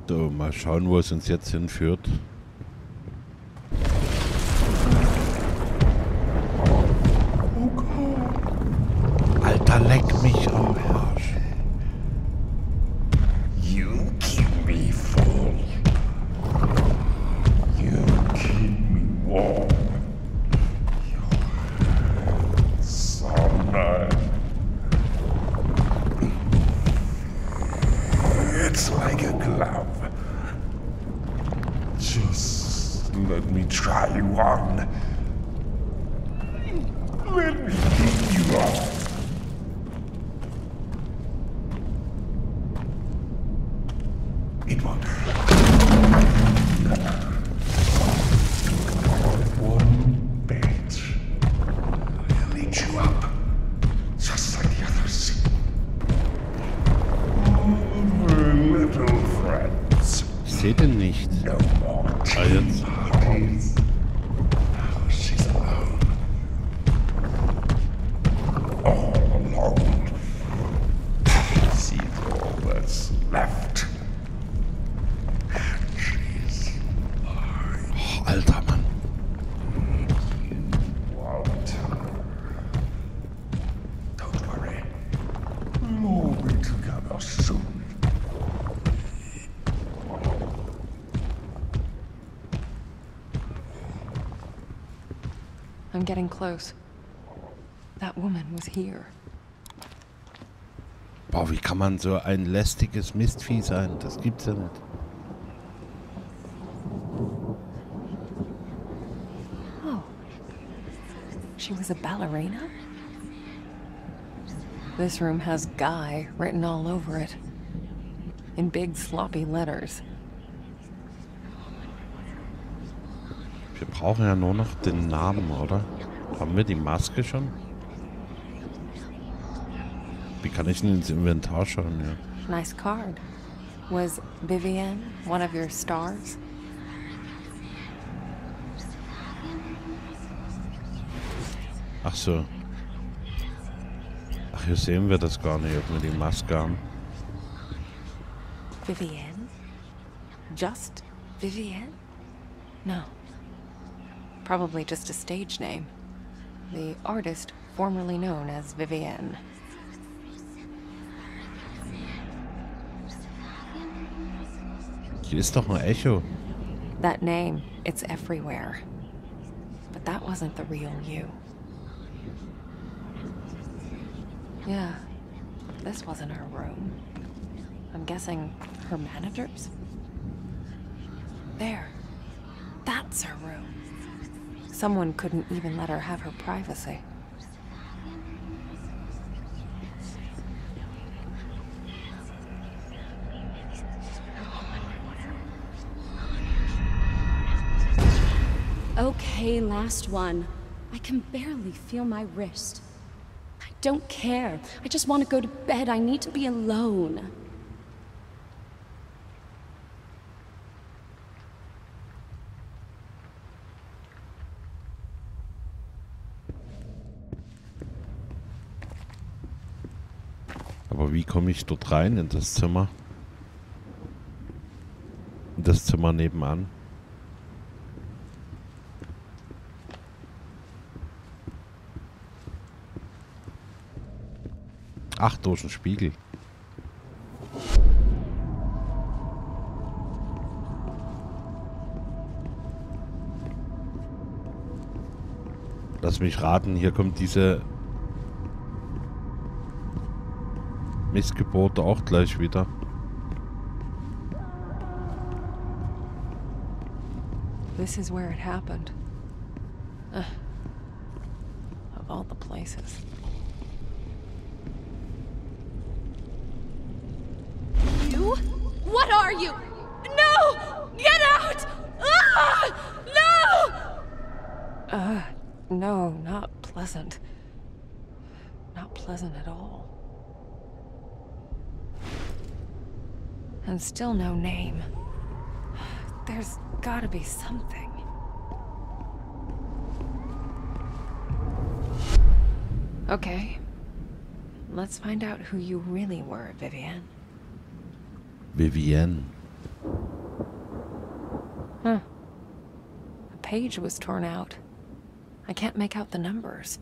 So, mal schauen, wo es uns jetzt hinführt. Alter, leck mich am Arsch. You keep me full. You keep me warm. Your summer. It's like a glove. Just let me try you on. Let me get you off. It won't hurt. One bit. I'll lead you up, just like the others. Little friends. Ich sehe den nicht. No more Ah, jetzt. parties. Now she's alone. All alone. See all that's left. She's mine. Oh, Alter, Mann. Want her. Don't worry. We'll all be together soon. I'm getting close. That woman was here. Boah, wie kann man so ein lästiges Mistvieh sein? Das gibt's ja nicht. Oh. She was a ballerina? This room has Guy written all over it. In big sloppy letters. Wir brauchen ja nur noch den Namen, oder? Haben wir die Maske schon? Wie kann ich denn ins Inventar schauen? Ja. Nice card. Was Vivienne one of your stars? Ach so. Ach, hier sehen wir das gar nicht, ob wir die Maske haben. Vivienne? Just Vivienne? No. Probably just a stage name. The artist formerly known as Vivienne. Hier ist doch ein Echo. That name, it's everywhere. But that wasn't the real you. Yeah, this wasn't her room. I'm guessing her manager's? There. That's her room. Someone couldn't even let her have her privacy. Okay, last one. I can barely feel my wrist. I don't care. I just want to go to bed. I need to be alone. Aber wie komme ich dort rein in das Zimmer? In das Zimmer nebenan? Ach, durch den Spiegel. Lass mich raten, hier kommt diese Missgeburt auch gleich wieder. This is where it happened. Of all the places. You? What are you? No! Get out! Ah! No! No, not pleasant. Not pleasant at all. And still no name. There's gotta be something. Okay. Let's find out who you really were, Vivienne. Vivienne. Huh. A page was torn out. I can't make out the numbers.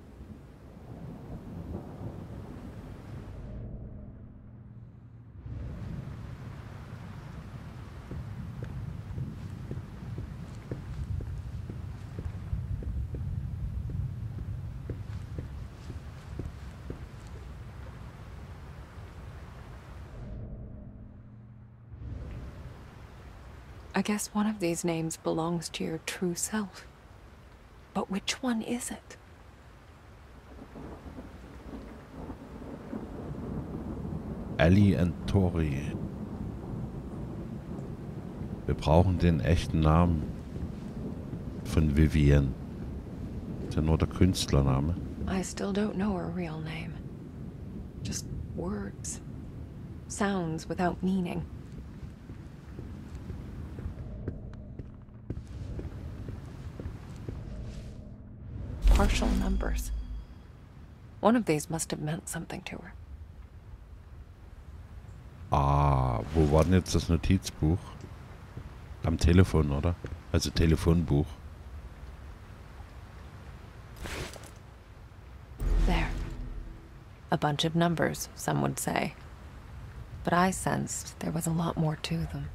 I guess one of these names belongs to your true self. But which one is it? Ellie und Tori. Wir brauchen den echten Namen von Vivienne. Ist ja nur der Künstlername. I still don't know her real name. Just words. Sounds without meaning. Partial numbers. One of these must have meant something to her. Ah, wo war denn jetzt das Notizbuch? Am Telefon, oder? Also Telefonbuch. There. A bunch of numbers, some would say. But I sensed there was a lot more to them.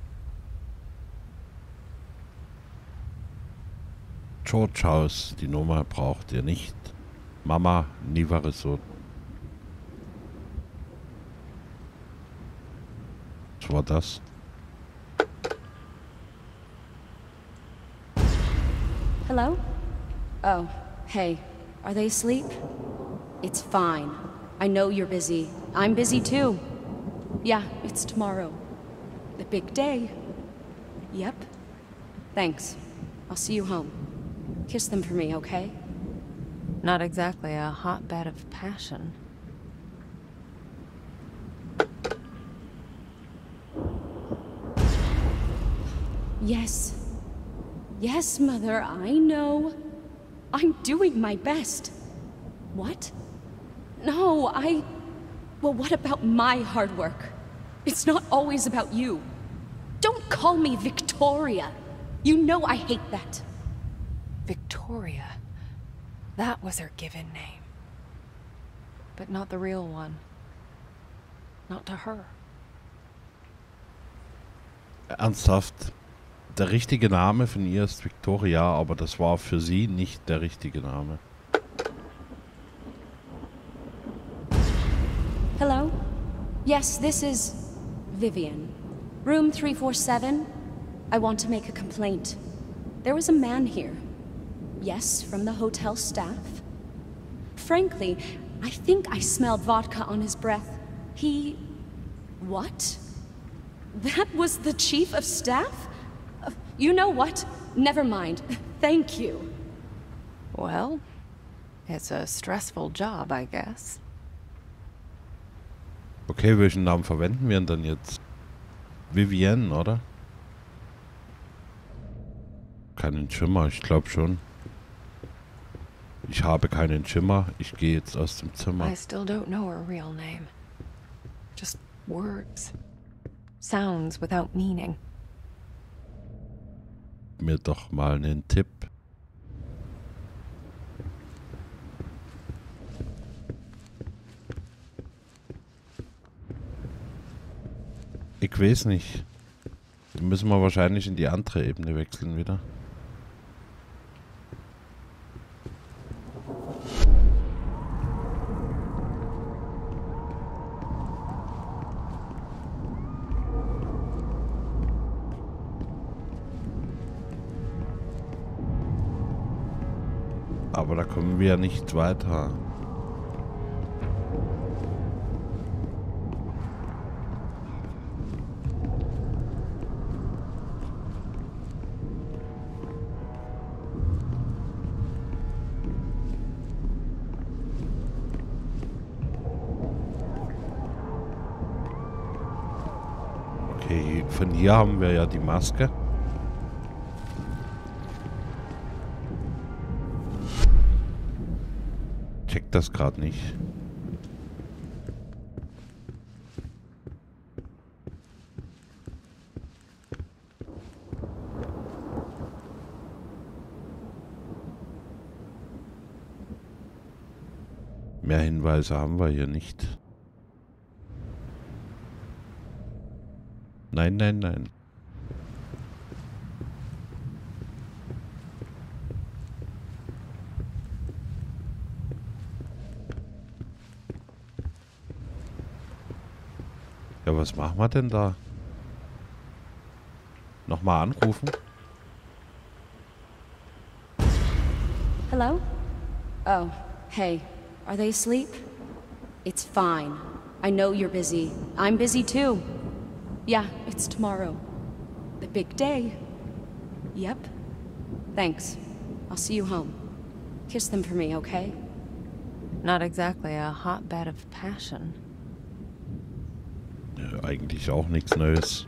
George House, die Nummer braucht ihr nicht. Mama, nie war es so. Was war das? Hello? Oh, hey. Are they asleep? It's fine. I know you're busy. I'm busy too. Yeah, it's tomorrow. The big day. Yep. Thanks. I'll see you home. Kiss them for me, okay? Not exactly a hotbed of passion. Yes. Yes, Mother, I know. I'm doing my best. What? No, Well, what about my hard work? It's not always about you. Don't call me Victoria. You know I hate that. Victoria. That was her given name. But not the real one. Not to her. Ernsthaft? Der richtige Name von ihr ist Victoria, aber das war für sie nicht der richtige Name. Hello? Yes, this is Vivian. Room 347. I want to make a complaint. There was a man here. Yes, from the hotel staff. Frankly, I think I smelled vodka on his breath. He... What? That was the chief of staff? You know what? Never mind. Thank you. Well, it's a stressful job, I guess. Okay, welchen Namen verwenden wir denn jetzt? Vivienne, oder? Keinen Schimmer, ich glaube schon. Ich habe keinen Schimmer, ich gehe jetzt aus dem Zimmer. I still don't know her real name. Just words. Sounds without meaning. Mir doch mal einen Tipp. Ich weiß nicht. Dann müssen wir wahrscheinlich in die andere Ebene wechseln wieder. Aber da kommen wir ja nicht weiter. Okay, von hier haben wir ja die Maske. Check das gerade nicht. Mehr Hinweise haben wir hier nicht. Nein, nein, nein. Ja, was machen wir denn da? Nochmal anrufen? Hello? Oh, hey. Are they asleep? It's fine. I know you're busy. I'm busy too. Yeah, it's tomorrow. The big day. Yep. Thanks. I'll see you home. Kiss them for me, okay? Not exactly a hotbed of passion. Ja, eigentlich auch nichts Neues.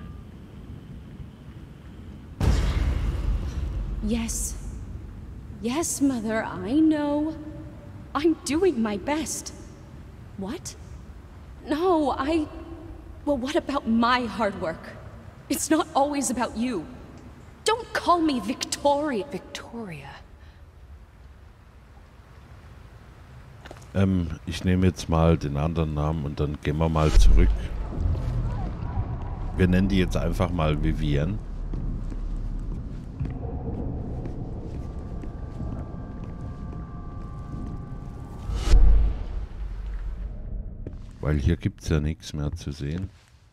Yes. Yes, Mother, I know. I'm doing my best. What? No, Well, what about my hard work? It's not always about you. Don't call me Victoria. Victoria. Ich nehme jetzt mal den anderen Namen und dann gehen wir mal zurück. Wir nennen die jetzt einfach mal Vivienne. Weil hier gibt es ja nichts mehr zu sehen.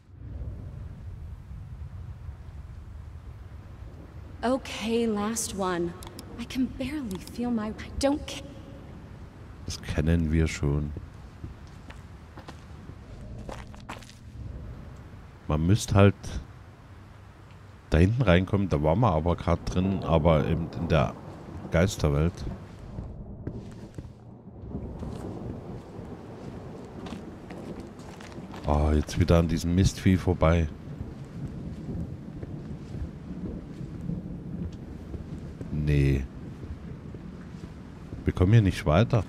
Okay, last one. I can barely feel my... I don't care. Das kennen wir schon. Man müsste halt da hinten reinkommen. Da waren wir aber gerade drin, aber eben in der Geisterwelt. Oh, jetzt wieder an diesem Mistvieh vorbei. Nee. Wir kommen hier nicht weiter.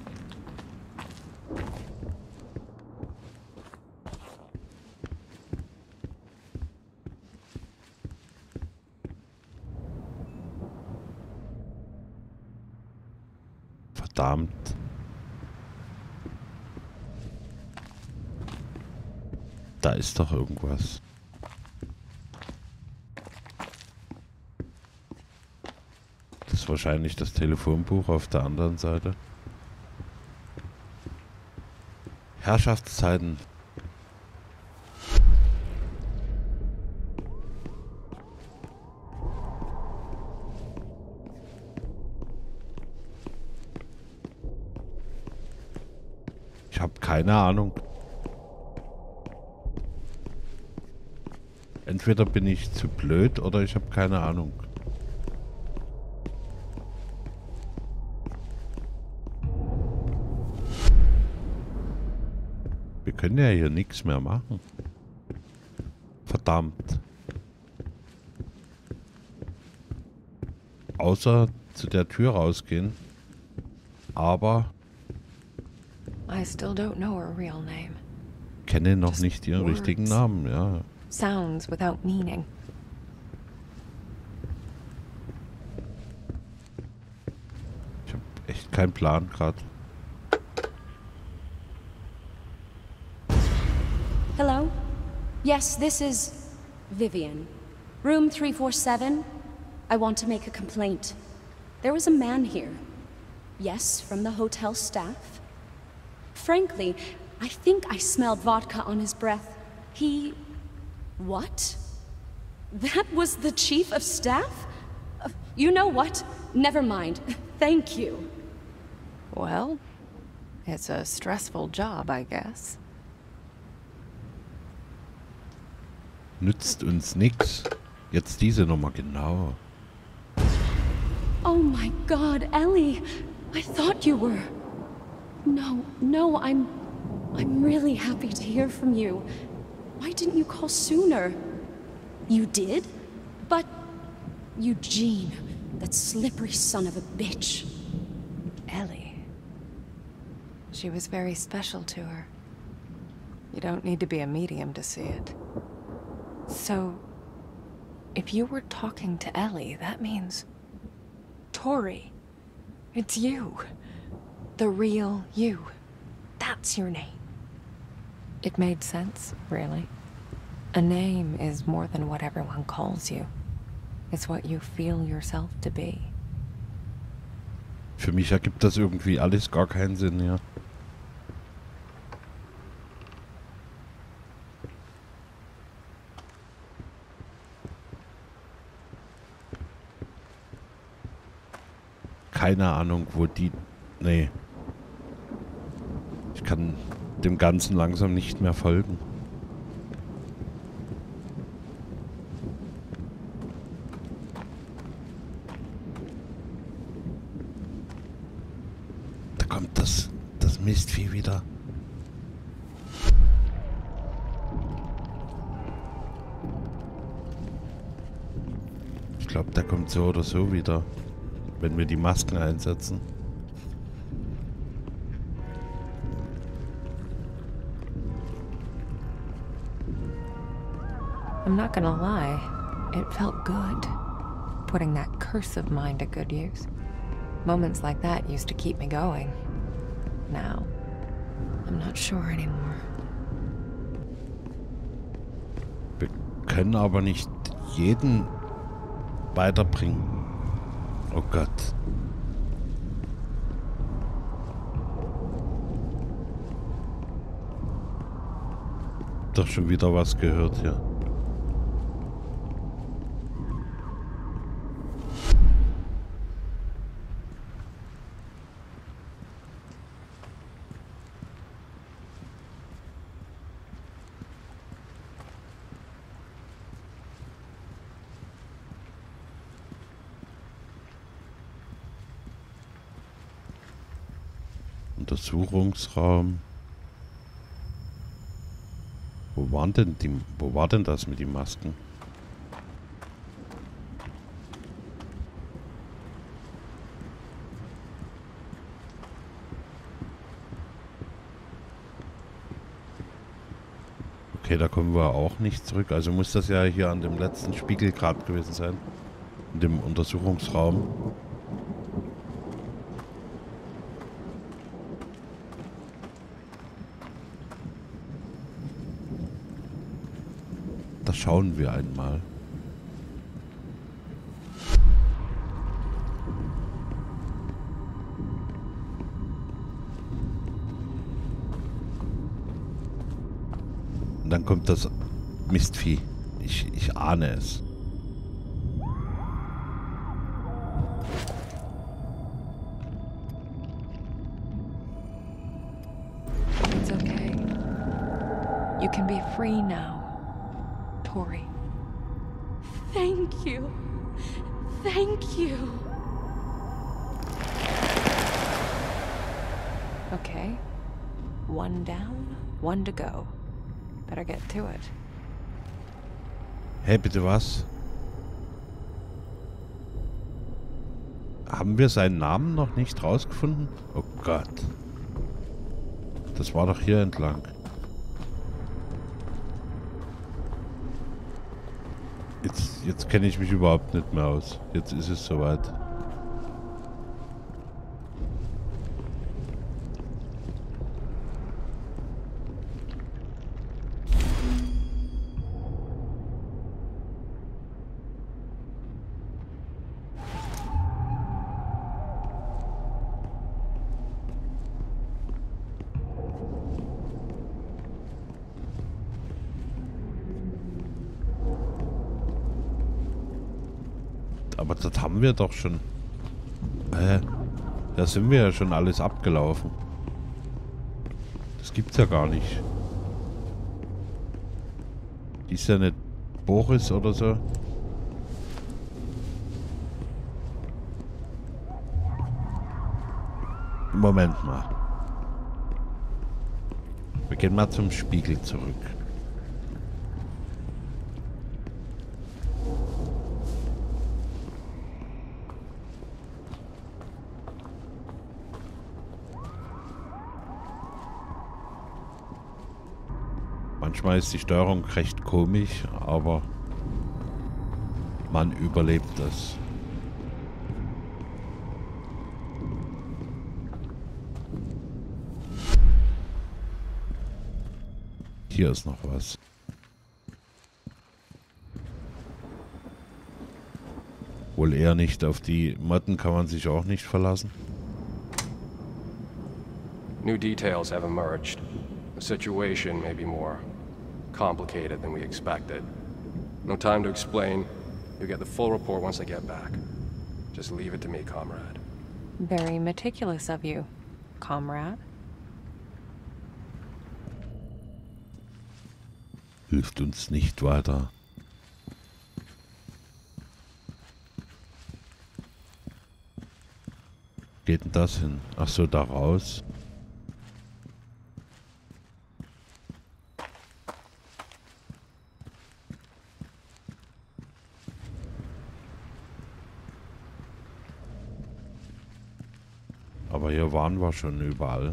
Verdammt. Da ist doch irgendwas. Das ist wahrscheinlich das Telefonbuch auf der anderen Seite. Herrschaftszeiten. Ich habe keine Ahnung. Entweder bin ich zu blöd oder ich habe keine Ahnung. Wir können ja hier nichts mehr machen. Verdammt. Außer zu der Tür rausgehen. Aber I still don't know her real name. kenne noch Just nicht ihren richtigen words. Namen, ja. Sounds without meaning. Ich habe echt keinen Plan gerade. Hello? Yes, this is Vivian. Room 347. I want to make a complaint. There was a man here. Yes, from the hotel staff. Frankly, I think I smelled vodka on his breath. He... What? That was the chief of staff? You know what? Never mind. Thank you. Well, it's a stressful job, I guess. Nützt uns nix. Jetzt diese Nummer, genau. Oh my God, Ellie! I thought you were... No, I'm really happy to hear from you. Why didn't you call sooner? You did? But... Eugene, that slippery son of a bitch. Ellie. She was very special to her. You don't need to be a medium to see it. So, if you were talking to Ellie, that means... Tori. It's you. The real you. that's your name. It made sense, really. A name is more than what everyone calls you. It's what you feel yourself to be. Für mich ergibt das irgendwie alles gar keinen Sinn, ja. Keine Ahnung, wo die... Nee. Ich kann dem Ganzen langsam nicht mehr folgen. Da kommt das Mistvieh wieder. Ich glaube, der kommt so oder so wieder, wenn wir die Masken einsetzen. I'm not gonna lie, it felt good. Putting that curse of mine to good use. Moments like that used to keep me going. Now, I'm not sure anymore. Wir können aber nicht jeden weiterbringen. Oh Gott. Doch schon wieder was gehört hier. Untersuchungsraum. Wo war denn das mit den Masken? Okay, da kommen wir auch nicht zurück. Also muss das ja hier an dem letzten Spiegelgrad gewesen sein. In dem Untersuchungsraum. Da schauen wir einmal. Und dann kommt das Mistvieh. Ich ahne es. It's okay. You can be free now, Tori. Thank you. Thank you. Okay. One down, one to go. Better get to it. Hey, bitte was? Haben wir seinen Namen noch nicht rausgefunden? Oh Gott. Das war doch hier entlang. Jetzt kenne ich mich überhaupt nicht mehr aus. Jetzt ist es soweit. Aber das haben wir doch schon. Da sind wir ja schon alles abgelaufen. Das gibt's ja gar nicht. Ist ja nicht Boris oder so. Moment mal. Wir gehen mal zum Spiegel zurück. Manchmal ist die Steuerung recht komisch, aber man überlebt das. hier ist noch was. Wohl eher nicht. Auf die Motten kann man sich auch nicht verlassen. New details have emerged. The situation may be more complicated than we expected. No time to explain. You'll get the full report once I get back. Just leave it to me, comrade. Very meticulous of you, comrade. Hilft uns nicht weiter. Geht denn das hin? Ach so, da raus. Aber hier waren wir schon überall.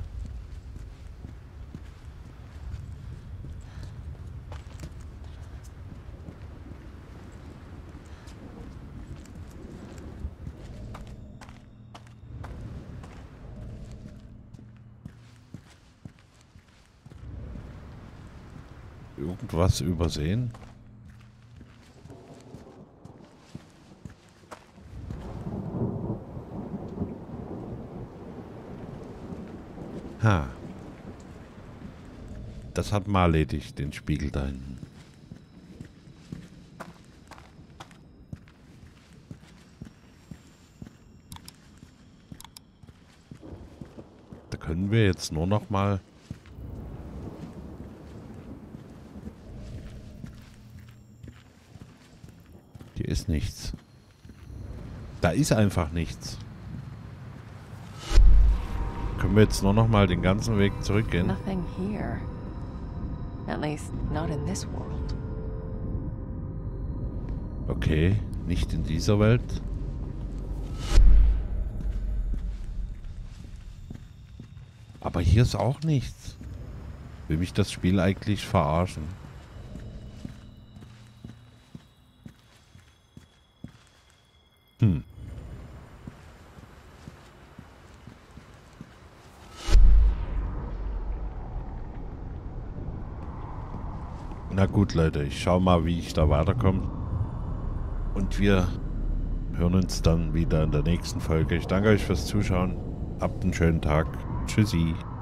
Irgendwas übersehen? Ha. Das hat man erledigt, den Spiegel da hinten. Da können wir jetzt nur noch mal... Hier ist nichts. Da ist einfach nichts. Können wir jetzt nur noch mal den ganzen Weg zurückgehen? Nothing here. At least not in this world. Okay, nicht in dieser Welt. Aber hier ist auch nichts. Will mich das Spiel eigentlich verarschen? Na gut, Leute, ich schau mal, wie ich da weiterkomme. Und wir hören uns dann wieder in der nächsten Folge. Ich danke euch fürs Zuschauen. Habt einen schönen Tag. Tschüssi.